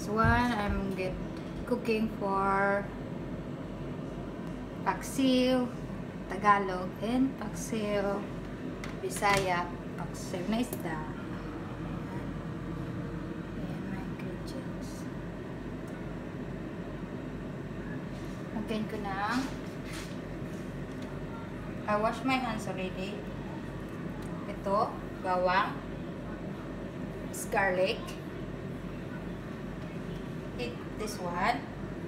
This one I'm cooking for Paksiw Tagalog and Paksiw Bisaya. Paksiw na Isda. Ayan my ingredients. Lagyan ko ng I wash my hands already. Ito, bawang, garlic. This one,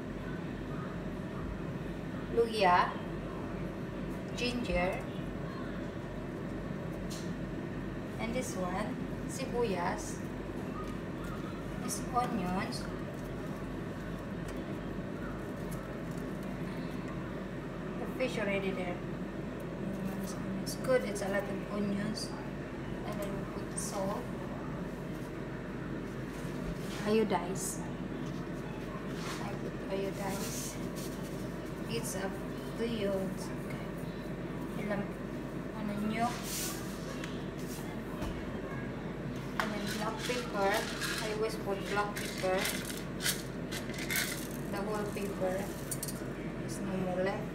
luya, ginger, and this one, sibuyas, this onions, the fish already there. It's good, it's a lot of onions, and then we put salt, iodized. Iodized. It's up to you. Okay. Ilang ano nyo. And then black pepper. I always put black pepper. The whole pepper. There's no more left.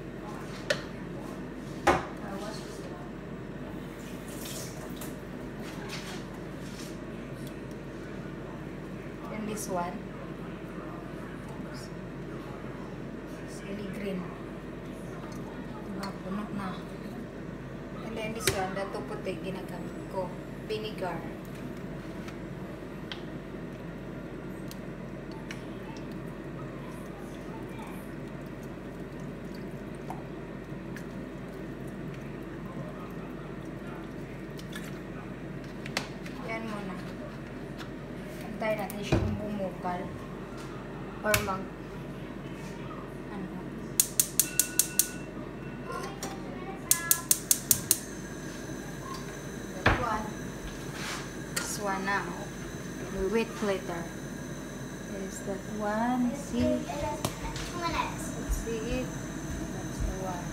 Then this one. Green. Puno na. And then this one, dato puti ginagamit ko. Vinegar. Yan muna. Antay natin siyang bumukal. Or one now. We wait later. Is that one? See? Let's see it. That's the one.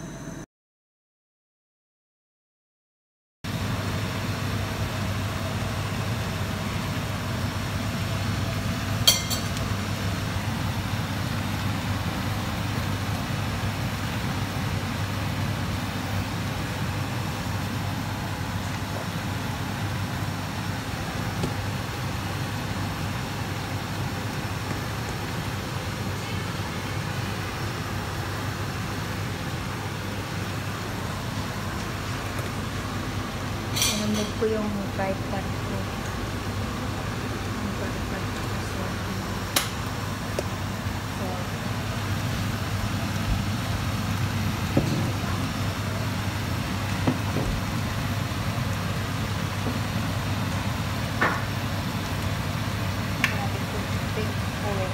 Nandog ko yung fried pan ko. Ang fried pan ko. So, natin ko big oil.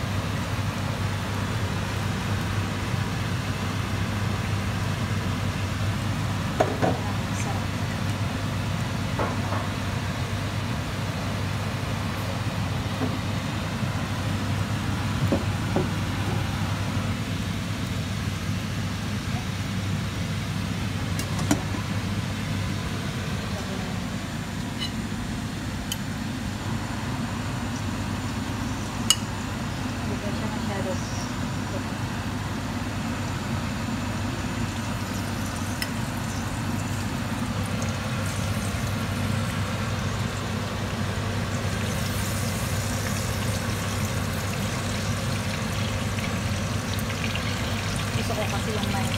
Gusto ko kasi yung may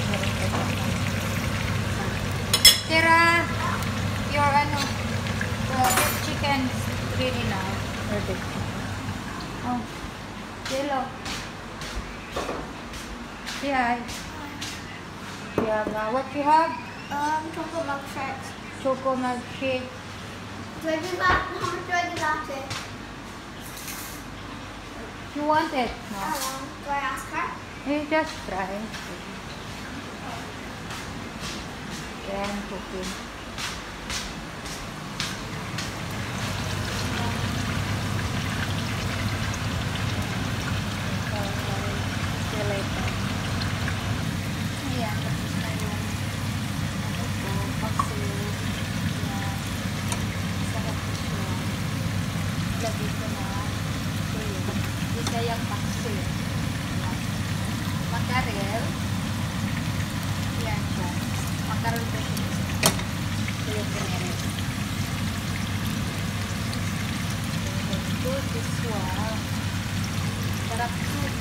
Tira, your the chicken is ready now. Ready. Oh, hello. Say hi. Yeah, what you have? Choco milkshake. Choco milkshake. Do I do that? How much do I do that to? You want it? No. Do I ask her? You just try. Then cooking. Ayan, tapos na yung paksiw. Sarap ko siya. Lagi ko na. So yun. This Bisayang paksiw. Ayan. Makarel. Yan siya. Makarel ba siya? Ito yung pinere. So, this one. Sarap po.